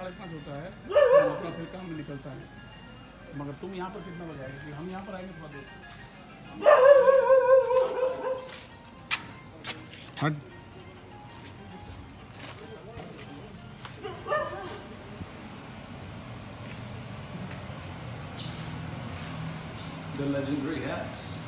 5:30 होता है, तो अपना फिर काम में निकलता है। मगर तुम यहाँ पर कितना बजे आएगी? हम यहाँ पर आएंगे थोड़ा देर। हट। The legendary hats.